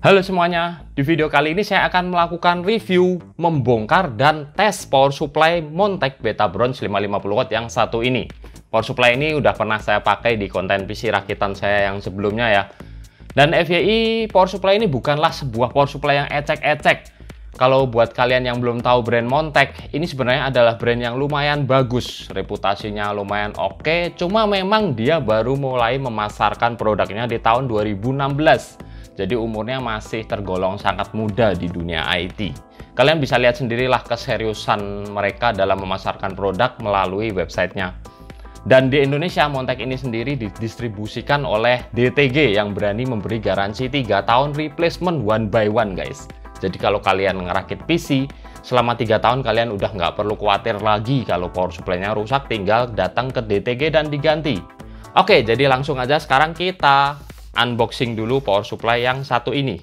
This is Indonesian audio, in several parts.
Halo semuanya, di video kali ini saya akan melakukan review, membongkar, dan tes power supply Montech Beta Bronze 550W yang satu ini. Power supply ini udah pernah saya pakai di konten PC rakitan saya yang sebelumnya ya. Dan FYI, power supply ini bukanlah sebuah power supply yang ecek-ecek. Kalau buat kalian yang belum tahu brand Montech, ini sebenarnya adalah brand yang lumayan bagus. Reputasinya lumayan oke, cuma memang dia baru mulai memasarkan produknya di tahun 2016. Jadi umurnya masih tergolong sangat muda di dunia IT. Kalian bisa lihat sendirilah keseriusan mereka dalam memasarkan produk melalui websitenya. Dan di Indonesia, Montech ini sendiri didistribusikan oleh DTG yang berani memberi garansi 3 tahun replacement one by one guys. Jadi kalau kalian ngerakit PC, selama 3 tahun kalian udah nggak perlu khawatir lagi kalau power supply-nya rusak, tinggal datang ke DTG dan diganti. Oke, jadi langsung aja sekarang kita unboxing dulu power supply yang satu ini.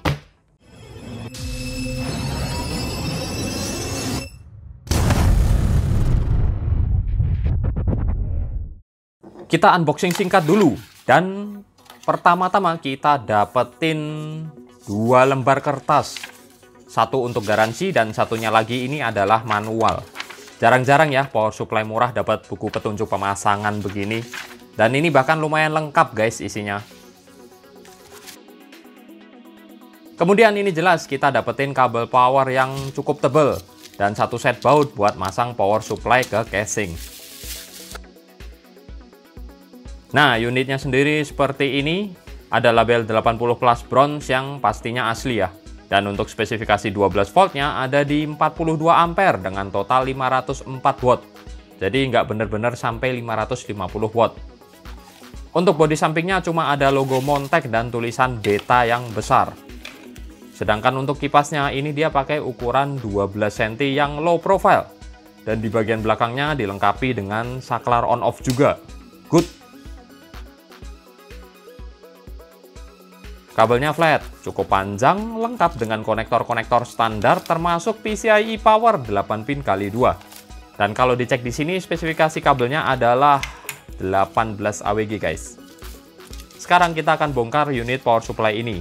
Kita unboxing singkat dulu, dan pertama-tama kita dapetin 2 lembar kertas. Satu untuk garansi dan satunya lagi ini adalah manual. Jarang-jarang ya power supply murah dapat buku petunjuk pemasangan begini. Dan ini bahkan lumayan lengkap guys isinya. Kemudian ini jelas kita dapetin kabel power yang cukup tebal dan satu set baut buat masang power supply ke casing. Nah, unitnya sendiri seperti ini, ada label 80 plus bronze yang pastinya asli ya. Dan untuk spesifikasi 12 voltnya ada di 42 ampere dengan total 504 watt. Jadi nggak bener-bener sampai 550 watt. Untuk bodi sampingnya cuma ada logo Montech dan tulisan Beta yang besar. Sedangkan untuk kipasnya ini dia pakai ukuran 12 cm yang low profile. Dan di bagian belakangnya dilengkapi dengan saklar on off juga. Good. Kabelnya flat, cukup panjang, lengkap dengan konektor-konektor standar termasuk PCIe Power 8 pin x 2. Dan kalau dicek di sini spesifikasi kabelnya adalah 18 AWG guys. Sekarang kita akan bongkar unit power supply ini.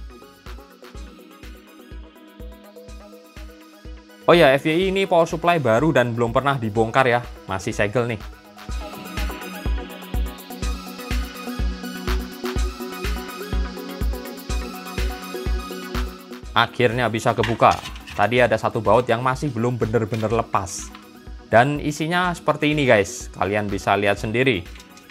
Oh ya, FYI ini power supply baru dan belum pernah dibongkar ya, masih segel nih. Akhirnya bisa kebuka. Tadi ada satu baut yang masih belum bener-bener lepas. Dan isinya seperti ini guys, kalian bisa lihat sendiri.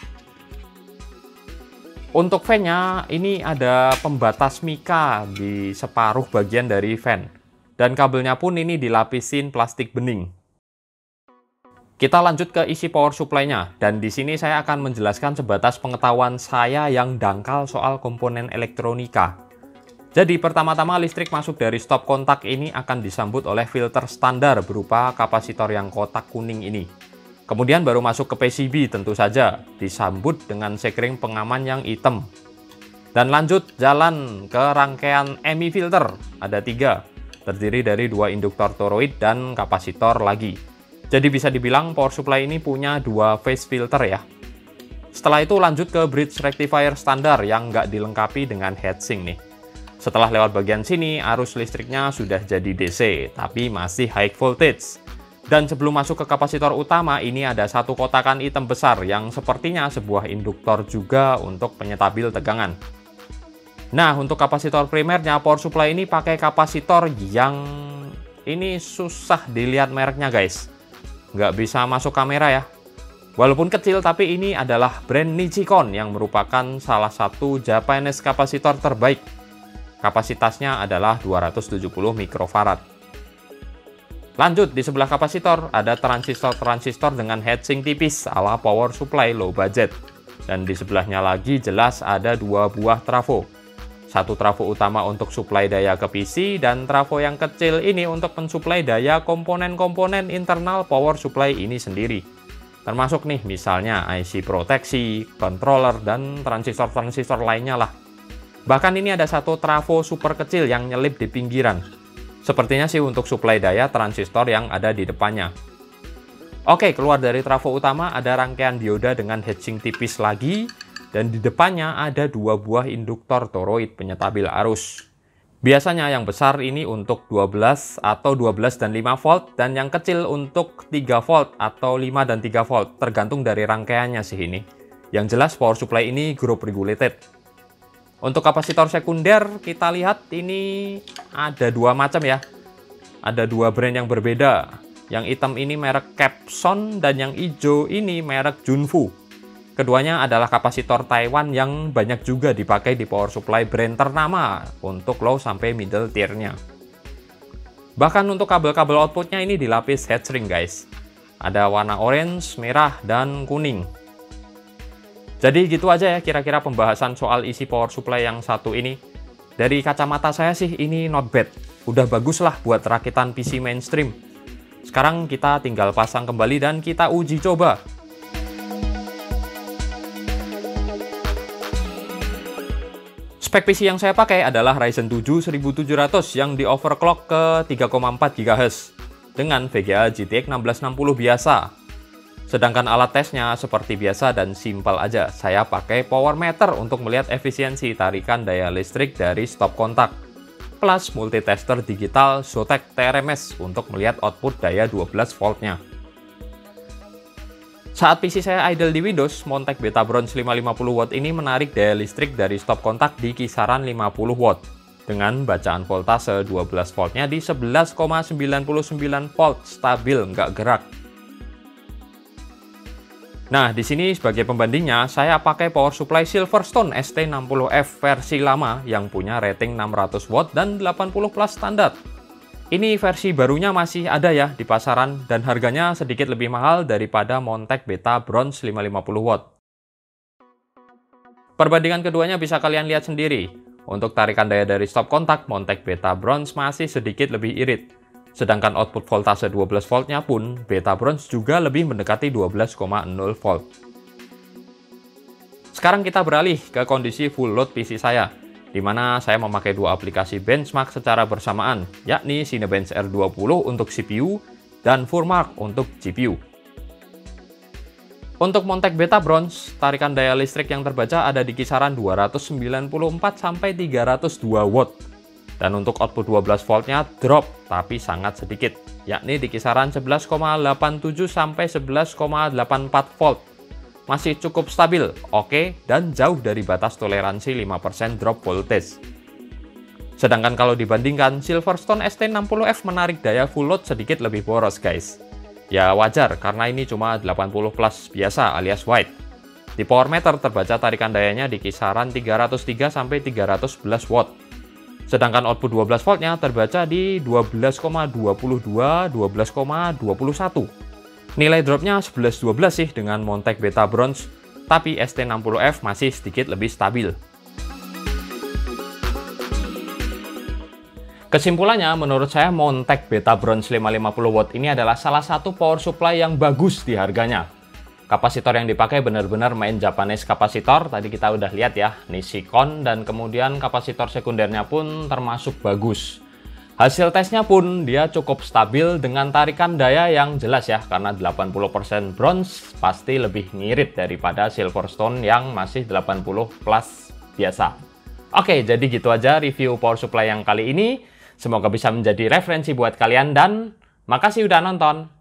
Untuk fan-nya, ini ada pembatas mika di separuh bagian dari fan. Dan kabelnya pun ini dilapisin plastik bening. Kita lanjut ke isi power supply-nya. Dan di sini saya akan menjelaskan sebatas pengetahuan saya yang dangkal soal komponen elektronika. Jadi pertama-tama listrik masuk dari stop kontak ini akan disambut oleh filter standar berupa kapasitor yang kotak kuning ini. Kemudian baru masuk ke PCB tentu saja, disambut dengan sekring pengaman yang hitam. Dan lanjut jalan ke rangkaian EMI filter, ada 3, terdiri dari 2 induktor toroid dan kapasitor lagi. Jadi bisa dibilang power supply ini punya 2 phase filter ya. Setelah itu lanjut ke bridge rectifier standar yang nggak dilengkapi dengan heatsink nih. Setelah lewat bagian sini, arus listriknya sudah jadi DC, tapi masih high voltage. Dan sebelum masuk ke kapasitor utama, ini ada satu kotakan hitam besar yang sepertinya sebuah induktor juga untuk penyetabil tegangan. Nah, untuk kapasitor primernya, power supply ini pakai kapasitor yang ini susah dilihat mereknya guys. Nggak bisa masuk kamera ya. Walaupun kecil, tapi ini adalah brand Nichicon yang merupakan salah satu Japanese kapasitor terbaik. Kapasitasnya adalah 270 mikrofarad. Lanjut, di sebelah kapasitor ada transistor-transistor dengan heatsink tipis ala power supply low budget. Dan di sebelahnya lagi jelas ada 2 buah trafo. Satu trafo utama untuk suplai daya ke PC, dan trafo yang kecil ini untuk mensuplai daya komponen-komponen internal power supply ini sendiri. Termasuk nih misalnya IC proteksi, controller, dan transistor-transistor lainnya lah. Bahkan ini ada satu trafo super kecil yang nyelip di pinggiran. Sepertinya sih untuk suplai daya transistor yang ada di depannya. Oke, keluar dari trafo utama ada rangkaian dioda dengan heatsink tipis lagi. Dan di depannya ada 2 buah induktor toroid penyetabil arus. Biasanya yang besar ini untuk 12 atau 12 dan 5 volt, dan yang kecil untuk 3 volt atau 5 dan 3 volt, tergantung dari rangkaiannya sih ini. Yang jelas power supply ini group regulated. Untuk kapasitor sekunder, kita lihat ini ada dua macam ya. Ada dua brand yang berbeda. Yang hitam ini merek Capson, dan yang hijau ini merek Junfu. Keduanya adalah kapasitor Taiwan yang banyak juga dipakai di power supply brand ternama untuk low sampai middle tier-nya. Bahkan untuk kabel-kabel outputnya ini dilapis heatshrink guys. Ada warna orange, merah, dan kuning. Jadi gitu aja ya kira-kira pembahasan soal isi power supply yang satu ini. Dari kacamata saya sih ini not bad. Udah bagus lah buat rakitan PC mainstream. Sekarang kita tinggal pasang kembali dan kita uji coba. Spek PC yang saya pakai adalah Ryzen 7 1700 yang di overclock ke 3,4 GHz dengan VGA GTX 1660 biasa. Sedangkan alat tesnya seperti biasa dan simpel aja. Saya pakai power meter untuk melihat efisiensi tarikan daya listrik dari stop kontak. Plus multitester digital Zotac TRMS untuk melihat output daya 12 voltnya. Saat PC saya idle di Windows, Montec Beta Bronze 550 watt ini menarik daya listrik dari stop kontak di kisaran 50 watt dengan bacaan voltase 12 voltnya di 11,99 volt stabil nggak gerak. Nah, di sini sebagai pembandingnya saya pakai power supply Silverstone ST60F versi lama yang punya rating 600 watt dan 80 plus standar. Ini versi barunya masih ada ya di pasaran dan harganya sedikit lebih mahal daripada Montec Beta Bronze 550 watt. Perbandingan keduanya bisa kalian lihat sendiri. Untuk tarikan daya dari stop kontak, Montec Beta Bronze masih sedikit lebih irit. Sedangkan output voltase 12 voltnya pun Beta Bronze juga lebih mendekati 12,0 volt. Sekarang kita beralih ke kondisi full load PC saya, di mana saya memakai dua aplikasi benchmark secara bersamaan, yakni Cinebench R20 untuk CPU dan Furmark untuk GPU. Untuk Montec Beta Bronze, tarikan daya listrik yang terbaca ada di kisaran 294 sampai 302 watt. Dan untuk output 12 voltnya drop, tapi sangat sedikit, yakni di kisaran 11,87 sampai 11,84 volt. Masih cukup stabil, oke, dan jauh dari batas toleransi 5% drop voltage. Sedangkan kalau dibandingkan, Silverstone ST60F menarik daya full load sedikit lebih boros guys. Ya wajar, karena ini cuma 80 plus biasa alias wide. Di power meter terbaca tarikan dayanya di kisaran 303 sampai 311 watt. Sedangkan output 12 voltnya terbaca di 12,22, 12,21. Nilai dropnya 11-12 sih dengan Montec Beta Bronze, tapi ST60F masih sedikit lebih stabil. Kesimpulannya, menurut saya Montec Beta Bronze 550 watt ini adalah salah satu power supply yang bagus di harganya. Kapasitor yang dipakai benar-benar main Japanese kapasitor, tadi kita udah lihat ya, Nichicon, dan kemudian kapasitor sekundernya pun termasuk bagus. Hasil tesnya pun dia cukup stabil dengan tarikan daya yang jelas ya, karena 80% bronze pasti lebih ngirit daripada Silverstone yang masih 80 plus biasa. Oke, jadi gitu aja review power supply yang kali ini. Semoga bisa menjadi referensi buat kalian dan makasih udah nonton.